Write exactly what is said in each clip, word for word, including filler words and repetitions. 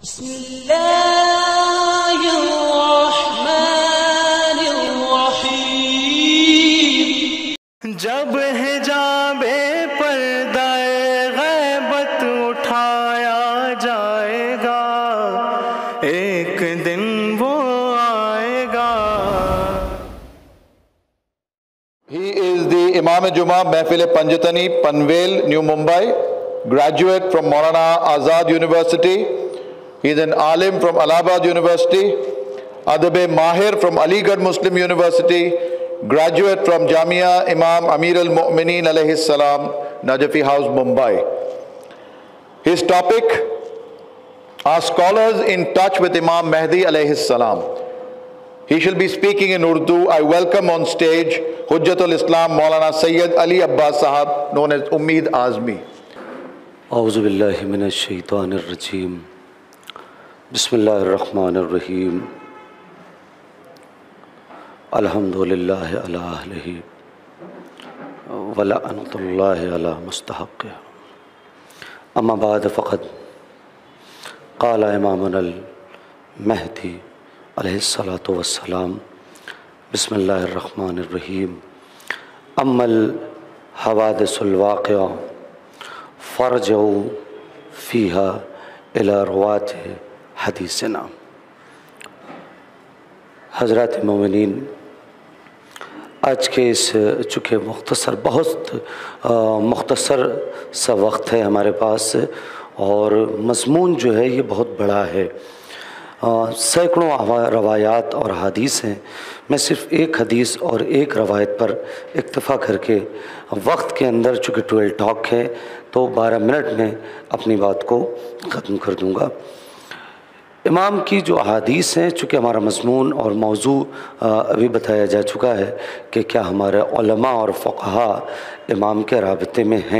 बिस्मिल्लाहिर्रहमानिर्रहीम। जब हिजाबे पर्दाए गैबत उठाया जाएगा, एक दिन वो आएगा। He is the Imam Juma Mehfil Panjatani, Panvel, New Mumbai, graduate from Maulana Azad University. He is an alim from Allahabad University, Adab Mahir from Aligarh Muslim University, graduate from Jamia Imam Amir al-Mu'mineen alayhi salam, Najafi House, Mumbai. His topic, are scholars in touch with Imam Mahdi alayhi salam. He shall be speaking in Urdu. I welcome on stage Hujjatul Islam Maulana Sayyid Ali Abbas Sahab, known as Ummeed Azmi. A'udhu billahi minash shaitanir rajim. Bismillahir rahmanir rahim. Alhamdulillahi ala ahlihi wa la'natullahi ala mustahaqqih. Amma ba'd faqad qala imamuna al-Mahdi alayhi salatu wassalam. Bismillahir rahmanir rahim. Ammal hawadisul waqi'a farja'u fiha ila rawati hadisina. हज़रात मोमिनीन, आज के इस चूँकि मुख्तसर बहुत मुख्तसर सा वक्त है हमारे पास और मज़मून जो है ये बहुत बड़ा है, सैकड़ों रवायात और हदीस हैं। मैं सिर्फ़ एक हदीस और एक रवायत पर इक्तफ़ा करके वक्त के अंदर चूँकि ट्वेल्व टॉक है तो बारह मिनट में अपनी बात को ख़त्म कर दूँगा। इमाम की जो अहादीस हैं, चूँकि हमारा मज़मून और मौजू अभी बताया जा चुका है कि क्या हमारे उलमा और फ़ुक़हा इमाम के राबते में हैं।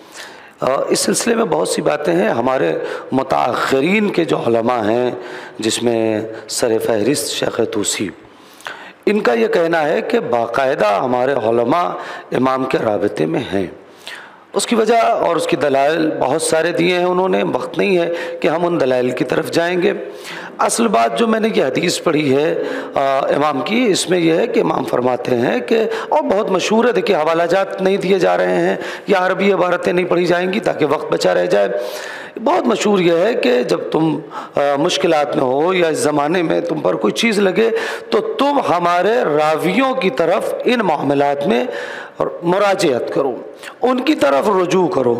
इस सिलसिले में बहुत सी बातें हैं। हमारे मुताअख़िरीन के जो उलमा हैं, जिसमें सर फ़हरिस्त शेख़ तूसी, इनका ये कहना है कि बाकायदा हमारे उलमा इमाम के राबते में हैं। उसकी वजह और उसकी दलाइल बहुत सारे दिए हैं उन्होंने, वक्त नहीं है कि हम उन दलाइल की तरफ जाएंगे। असल बात जो मैंने ये हदीस पढ़ी है आ, इमाम की, इसमें यह है कि इमाम फरमाते हैं कि, और बहुत मशहूर है, देखिए हवाला जात नहीं दिए जा रहे हैं या अरबी इबारतें नहीं पढ़ी जाएंगी ताकि वक्त बचा रह जाए। बहुत मशहूर यह है कि जब तुम मुश्किलात में हो या इस ज़माने में तुम पर कोई चीज़ लगे तो तुम हमारे रावियों की तरफ इन मामलात में मुराजियत करो, उनकी तरफ रुजू करो।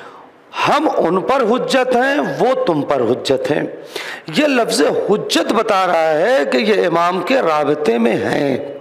हम उन पर हुज्जत हैं, वो तुम पर हुज्जत हैं। ये लफ्ज़ हुज्जत बता रहा है कि ये इमाम के राबते में हैं।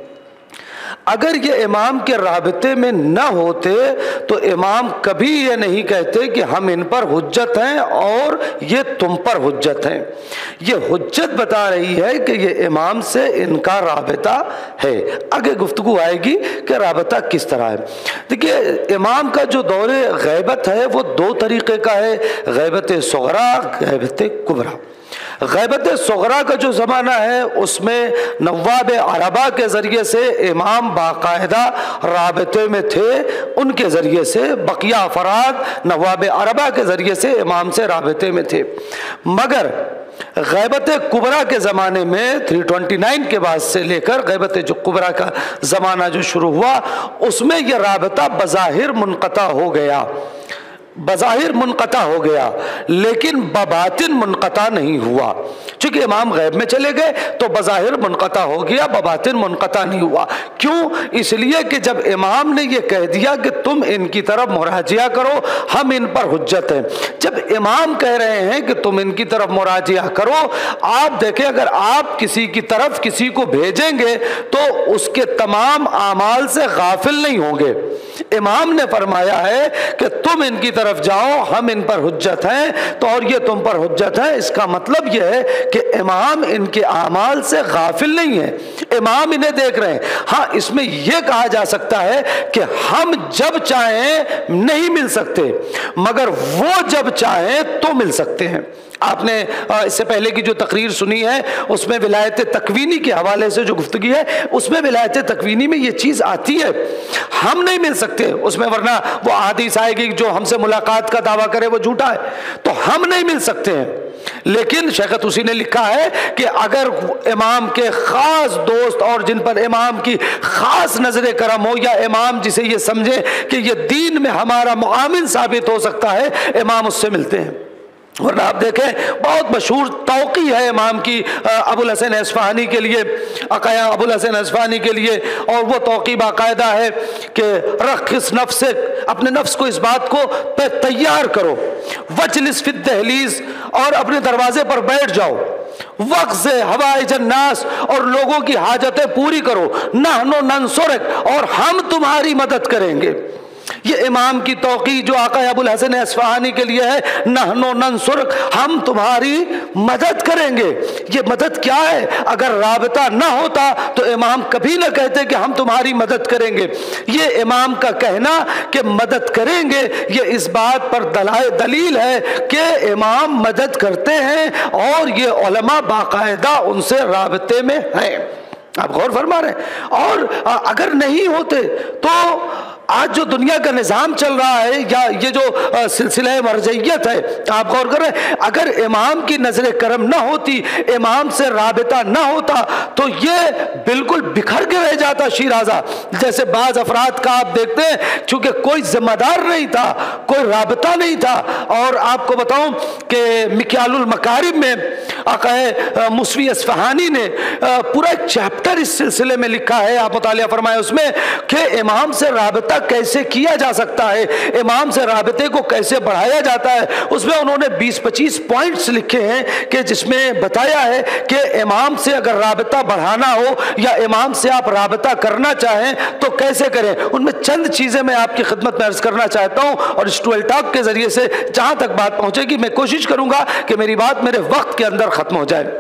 अगर ये इमाम के राबते में न होते तो इमाम कभी ये नहीं कहते कि हम इन पर हुज्जत हैं और ये तुम पर हुज्जत हैं। ये हुज्जत बता रही है कि ये इमाम से इनका राबता है। आगे गुफ्तगू आएगी कि राबता किस तरह है। देखिए, इमाम का जो दौरे गैबत है वो दो तरीक़े का है, गैबत सग़रा, गैबत कुबरा। गैबत सग़रा का जो ज़माना है उसमें नवाब अरबा के ज़रिए से इमाम बाकायदा राबते में थे, उनके ज़रिए से बकिया अफराद नवाब अरबा के ज़रिए से इमाम से राबते में थे। मगर गैबत कुबरा के ज़माने में तीन सौ उनतीस के बाद से लेकर गैबत जो कुबरा का ज़माना जो शुरू हुआ उसमें यह राबता बज़ाहिर मुनक़ता हो गया, बज़ाहिर मुनक़ता हो गया, लेकिन बबातिन मुनक़ता नहीं हुआ। चूँकि इमाम गैब में चले गए तो बज़ाहिर मुनक़ता हो गया, बबातिन मुनक़ता नहीं हुआ। क्यों? इसलिए कि जब इमाम ने ये कह दिया कि तुम इनकी तरफ मुराजिया करो, हम इन पर हुज्जत हैं। जब इमाम कह रहे हैं कि तुम इनकी तरफ मुराजिया करो, आप देखें, अगर आप किसी की तरफ किसी को भेजेंगे तो उसके तमाम आमाल से गाफिल नहीं होंगे। इमाम ने फरमाया है कि तुम इनकी तरफ जाओ, हम इन पर हुज्जत हैं, तो और ये तुम पर हुज्जत है। इसका मतलब यह है कि इमाम इनके आमाल से गाफिल नहीं है, इमाम इन्हें देख रहे हैं। हाँ, इसमें यह कहा जा सकता है कि हम जब चाहें नहीं मिल सकते, मगर वो जब चाहें तो मिल सकते हैं। आपने इससे पहले की जो तकरीर सुनी है उसमें विलायत तकवीनी के हवाले से जो गुफ्तगी है उसमें विलायत तकवीनी में ये चीज़ आती है। हम नहीं मिल सकते उसमें, वरना वो हदीस आएगी जो हमसे मुलाकात का दावा करे वो झूठा है, तो हम नहीं मिल सकते हैं। लेकिन शेख तुसी ने लिखा है कि अगर इमाम के खास दोस्त और जिन पर इमाम की खास नजर करम हो, या इमाम जिसे ये समझे कि ये दीन में हमारा मुआमिन साबित हो सकता है, इमाम उससे मिलते हैं। वरना आप देखें बहुत मशहूर तौक़ी है इमाम की अबुल हसन अस्फ़हानी के लिए, अकाया अबुल हसन अस्फ़हानी के लिए, और वो तौक़ी बाकायदा है कि रखिस नफ्स, अपने नफ्स को इस बात को पे तैयार करो, वजलिस फिद दहलीज, और अपने दरवाजे पर बैठ जाओ, वक्त से हवाई जन्नास, और लोगों की हाजतें पूरी करो, नहनो नंसुरक, और हम तुम्हारी मदद करेंगे। ये इमाम की तौक़ी जो आका अबुल हसन अस्फ़हानी के लिए है, नहनो नंसुरक, हम तुम्हारी मदद करेंगे। ये मदद क्या है? अगर राबता ना होता तो इमाम कभी ना कहते कि हम तुम्हारी मदद करेंगे। ये इमाम का कहना कि मदद करेंगे, ये इस बात पर दलाल दलील है कि इमाम मदद करते हैं और ये उलमा बाकायदा उनसे राबते में हैं। आप गौर फरमा रहे हैं। और अगर नहीं होते तो आज जो दुनिया का निज़ाम चल रहा है, या ये जो सिलसिला मरजइयत है, आप गौर कर रहे हैं, अगर इमाम की नजर करम ना होती, इमाम से राबिता ना होता, तो ये बिल्कुल बिखर के रह जाता शिराजा। जैसे बाज अफराद का आप देखते हैं, चूंकि कोई जिम्मेदार नहीं था, कोई राबिता नहीं था। और आपको बताऊं कि मिक्यालुल मकारिम में आका मुस्वी अस्फ़हानी ने पूरा एक चैप्टर इस सिलसिले में लिखा है, आप मुतालिया फरमाए उसमें, कि इमाम से राबिता कैसे किया जा सकता है, इमाम से राबिते को कैसे बढ़ाया जाता है। उसमें उन्होंने बीस पच्चीस पॉइंट्स लिखे हैं कि जिसमें बताया है कि इमाम से अगर राबिता बढ़ाना हो या इमाम से आप राबिता करना चाहें तो कैसे करें। उनमें चंद चीज़ें मैं आपकी खिदमत में अर्ज करना चाहता हूँ, और इस ट्वेल्व टॉक के ज़रिए से जहाँ तक बात पहुँचेगी मैं कोशिश करूँगा कि मेरी बात मेरे वक्त के अंदर ख़त्म हो जाए।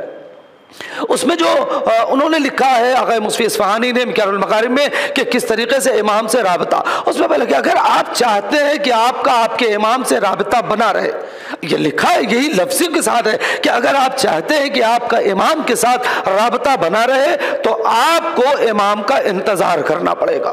उसमें जो उन्होंने लिखा है आका मुस्वी अस्फ़हानी ने मिक्यारुल मकारिम में, कि किस तरीके से इमाम से राबिता, उसमें पहले कि अगर आप चाहते हैं कि आपका आपके इमाम से राबिता बना रहे, ये लिखा है, यही लफ्ज़ी के साथ है कि अगर आप चाहते हैं कि आपका इमाम के साथ राबिता बना रहे तो आपको इमाम का इंतज़ार करना पड़ेगा।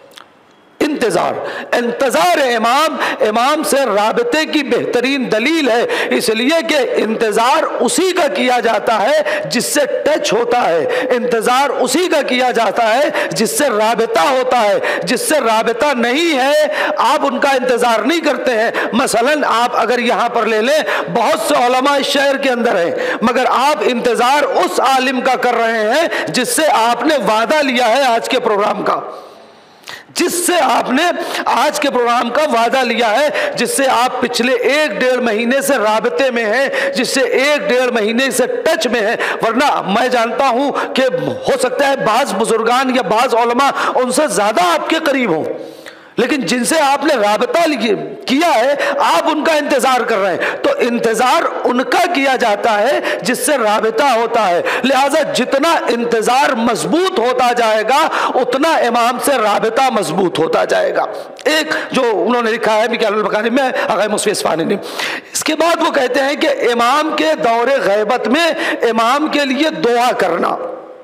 इंतजार इंतजार इमाम इमाम से राबिते की बेहतरीन दलील है, इसलिए कि इंतजार उसी का किया जाता है जिससे टच होता है, इंतजार उसी का किया जाता है जिससे राबिता होता है। जिससे राबिता नहीं है आप उनका इंतजार नहीं करते हैं। मसलन आप अगर यहाँ पर ले लें, बहुत से उलमा इस शहर के अंदर हैं, मगर आप इंतजार उस आलिम का कर रहे हैं जिससे आपने वादा लिया है आज के प्रोग्राम का, जिससे आपने आज के प्रोग्राम का वादा लिया है, जिससे आप पिछले एक डेढ़ महीने से राबिते में हैं, जिससे एक डेढ़ महीने से टच में है। वरना मैं जानता हूं कि हो सकता है बाज बुजुर्गान या बाज उलमा उनसे ज्यादा आपके करीब हों, लेकिन जिनसे आपने राबिता किया है आप उनका इंतजार कर रहे हैं। तो इंतजार उनका किया जाता है जिससे राबिता होता है। लिहाजा जितना इंतजार मजबूत होता जाएगा उतना इमाम से राबिता मजबूत होता जाएगा। एक जो उन्होंने लिखा है मिक्यारुल मकारिम में आका मुस्वी अस्फ़हानी ने। इसके बाद वो कहते हैं कि इमाम के दौरे गैबत में इमाम के लिए दुआ करना,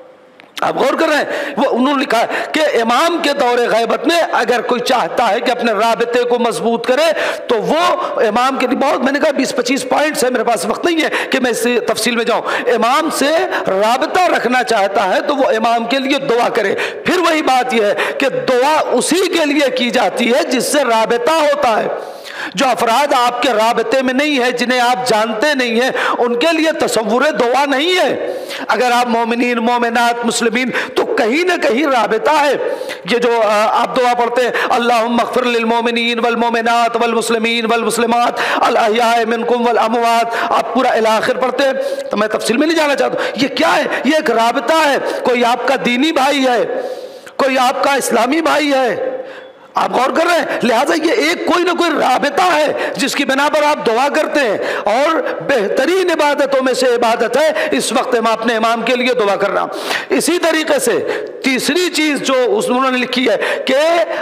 आप गौर कर रहे हैं, वो उन्होंने लिखा है कि इमाम के दौरे गैबत में अगर कोई चाहता है कि अपने राबिते को मजबूत करे तो वो इमाम के लिए बहुत, मैंने कहा बीस पच्चीस पॉइंट्स है, मेरे पास वक्त नहीं है कि मैं इस तफसील में जाऊं। इमाम से राबिता रखना चाहता है तो वो इमाम के लिए दुआ करे। फिर वही बात यह है कि दुआ उसी के लिए की जाती है जिससे राबिता होता है। जो अफराद आपके राबिते में नहीं है, जिन्हें आप जानते नहीं हैं, उनके लिए तसव्वुर दुआ नहीं है। अगर आप मोमिनीन मोमिनात मुस्लिमीन, तो कहीं ना कहीं राबिता है। ये जो आप दुआ पढ़ते हैं, अल्लाहुम्मा अग़फ़िर लिल मोमिनीन वल मोमिनात वल मुस्लिमीन वल मुस्लिमात अल अहयाए मिनकुम वल अमवात, आप पूरा इला आखिर पढ़ते हैं, तो मैं तफसील में नहीं जाना चाहता। ये क्या है? ये एक राबिता है। कोई आपका दीनी भाई है, कोई आपका इस्लामी भाई है, आप गौर कर रहे हैं। लिहाजा ये एक कोई ना कोई राबिता है जिसकी बिना पर आप दुआ करते हैं, और बेहतरीन इबादतों में से इबादत है इस वक्त हम अपने इमाम के लिए दुआ करना। इसी तरीके से तीसरी चीज जो उन्होंने लिखी है कि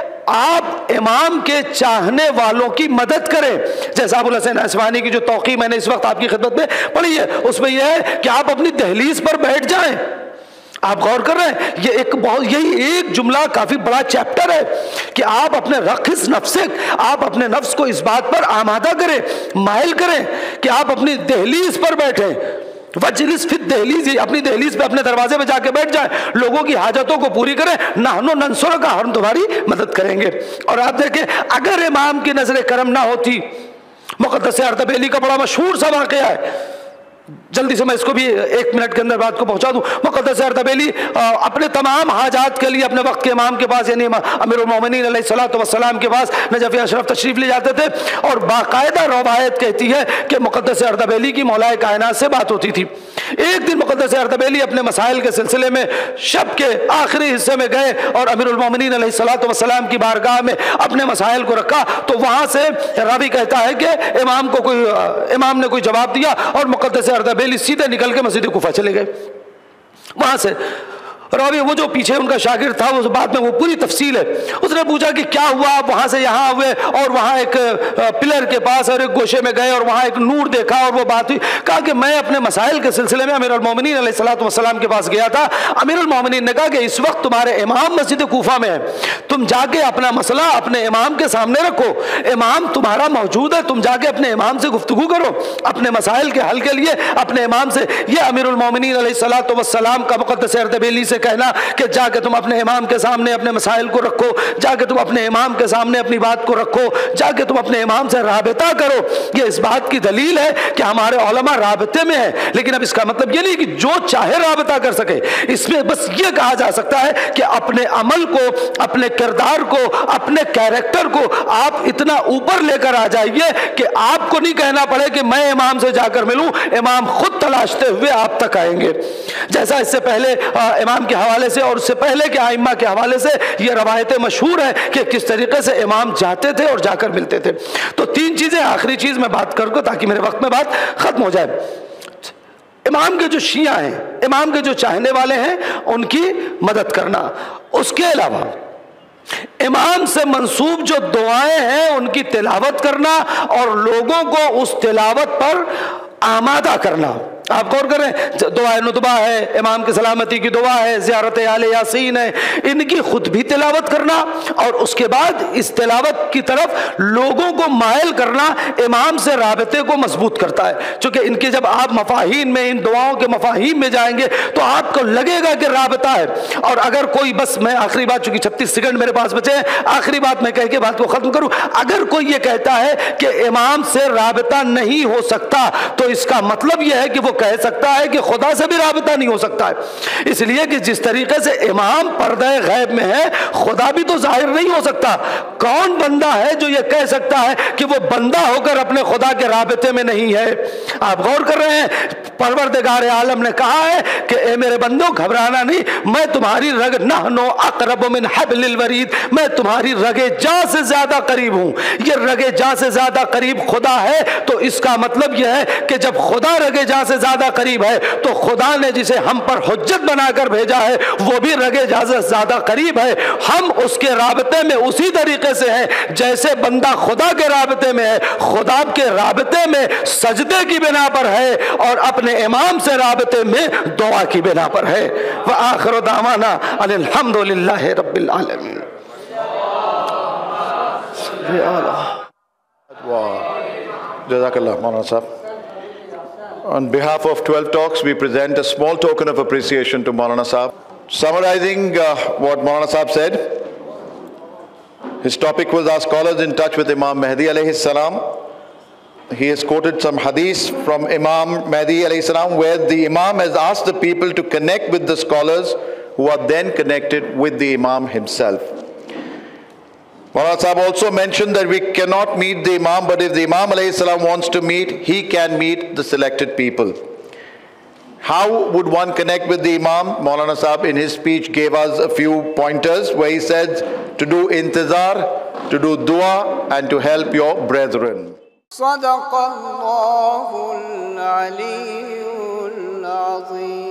आप इमाम के चाहने वालों की मदद करें। जैसा अबुल हसन अस्फ़हानी की जो तौक़ी मैंने इस वक्त आपकी खिदमत में पढ़ी है, उसमें यह है कि आप अपनी दहलीज पर बैठ जाएं, आप गौर कर रहे हैं, ये एक बहुत, यही एक जुमला काफी बड़ा चैप्टर है कि आप अपने रखिस नफ्सिक, आप अपने नफ्स को इस बात पर आमादा करें, माइल करें कि आप अपनी दहलीज पर बैठे, वजलिस फिर दहलीज, अपनी दहलीज पे अपने दरवाजे पे जाके बैठ जाए, लोगों की हाजतों को पूरी करें, नहनो नंसुर का, हम तुम्हारी मदद करेंगे। और आप देखें, अगर इमाम की नजर करम ना होती, मुक़द्दस अर्दबेली का बड़ा मशहूर सा वाक़या है, जल्दी से मैं इसको भी एक मिनट के अंदर बात को पहुंचा दूं। मुक़द्दस अर्दबेली अपने तमाम हाजात के लिए अपने वक्त के इमाम के पास, यानी अमीरुल मोमिनीन अलैहिस्सलातु वस्सलाम के पास नजफ़ अशरफ तशरीफ ले जाते थे, और बाकायदा रवायत कहती है कि मुक़द्दस अर्दबेली की मौलाए कायनात से बात होती थी। एक दिन मुक़द्दस अर्दबेली अपने मसाइल के सिलसिले में शब के आखिरी हिस्से में गए और अमीरुल मोमिनीन अलैहिस्सलातु वस्सलाम की बारगाह में अपने मसाइल को रखा, तो वहां से रावी कहता है कि इमाम को कोई इमाम ने कोई जवाब दिया और मुक़द्दस अर्दबेली सीधे निकल के मस्जिद कुफा चले गए। वहां से रावी, वो जो पीछे उनका शागिर्द था, उस बात में वो पूरी तफसील है, उसने पूछा कि क्या हुआ, आप वहां से यहाँ हुए और वहां एक पिलर के पास और एक गोशे में गए और वहां एक नूर देखा और वो बात हुई। कहा कि मैं अपने मसाइल के सिलसिले में अमीरुल मोमिनीन अलैहिस्सलातु वस्सलाम के पास गया था। अमीरुल मोमिनीन ने कहा कि इस वक्त तुम्हारे इमाम मस्जिद कूफा में है, तुम जाके अपना मसला अपने इमाम के सामने रखो, इमाम तुम्हारा मौजूद है, तुम जाके अपने इमाम से गुफ्तगू करो अपने मसाइल के हल के लिए अपने इमाम से। यह अमीरुल मोमिनीन अलैहिस्सलातु वस्सलाम का मुक़द्दस अर्दबेली से कहना कि जाके तुम अपने इमाम के सामने अपने मसाइल को रखो, जाके तुम अपने इमाम के सामने अपनी बात को रखो, जाके तुम अपने इमाम से राबिता करो, ये इस बात की दलील है कि हमारे उलमा राबिते में है। लेकिन अब इसका मतलब ये नहीं कि जो चाहे राबिता कर सके, इसमें बस ये कहा जा सकता है कि अपने अमल को, अपने किरदार को, अपने कैरेक्टर को आप इतना ऊपर लेकर आ जाइए कि आपको नहीं कहना पड़े कि मैं इमाम से जाकर मिलूं, इमाम खुद तलाशते हुए आप तक आएंगे। जैसा इससे पहले आ, इमाम के हवाले से और उससे पहले के आइम्मा के हवाले से ये रवायतें मशहूर है कि किस तरीके से इमाम जाते थे और जाकर मिलते थे। तो तीन चीजें, आखिरी चीज मैं बात करूंगा ताकि मेरे वक्त में बात खत्म हो जाए। इमाम के जो शिया हैं, इमाम के जो चाहने वाले हैं, उनकी मदद करना, उसके अलावा इमाम से मंसूब जो दुआएं हैं उनकी तिलावत करना और लोगों को उस तिलावत पर आमादा करना। आप गौर करें, दुआ नुतबा है, इमाम की सलामती की दुआ है, ज़ियारत आले यासीन है, इनकी खुद भी तिलावत करना और उसके बाद इस तिलावत की तरफ लोगों को मायल करना इमाम से राबते को मजबूत करता है। चूंकि इनके जब आप मफाहीम में, इन दुआओं के मफाहीम में जाएंगे तो आपको लगेगा कि राबता है। और अगर कोई, बस मैं आखिरी बात, चूंकि छत्तीस सेकंड मेरे पास बचे हैं, आखिरी बात मैं कह के बात को खत्म करूं। अगर कोई ये कहता है कि इमाम से राबता नहीं हो सकता, तो इसका मतलब यह है कि वो कह सकता है कि खुदा से भी राबता नहीं हो सकता है। इसलिए कि जिस तरीके से इमाम पर्दे गैब में है, खुदा भी तो जाहिर नहीं हो सकता। कौन बंदा है जो ये कह सकता है कि वो बंदा होकर अपने खुदा के राबते में नहीं है? आप गौर कर रहे हैं, परवरदिगार आलम ने कहा है कि ए मेरे बंदो घबराना नहीं, मैं तुम्हारी रग नहनो अक़रब मिन हब्लिल वरीद, मैं तुम्हारी रगे जा से ज्यादा करीब हूं। ये रगे जा से ज्यादा करीब खुदा है, तो इसका मतलब यह है कि जब खुदा रगे जा से ज्यादा करीब है तो खुदा ने जिसे हम पर हुज्जत बनाकर भेजा है वो भी रगे जा से ज्यादा करीब है। हम उसके राबते में उसी तरीके से हैं जैसे बंदा खुदा के राबते में है, खुदा के राबते में सजदे की बिना पर है और अपने इमाम से राबते में दुआ की बिना पर है। व आखिर दावाना अल्हम्दुलिल्लाहि रब्बिल आलमीन। Jazakallah, Maulana Sahab. On behalf of twelve Talks, we present a small token of appreciation to Maulana Sahab. Summarizing uh, what Maulana Sahab said, his topic was Our Scholars in Touch with Imam Mahdi alayhi salam. He has quoted some hadith from Imam Mahdi alayhi salam where the Imam has asked the people to connect with the scholars who are then connected with the Imam himself. Maulana Sahab also mentioned that we cannot meet the Imam, but if the Imam alayhi salam wants to meet, he can meet the selected people. How would one connect with the Imam? Maulana Sahab in his speech gave us a few pointers where he said to do intizar, to do dua and to help your brethren. Sadaqallahul Aliyyul Azim.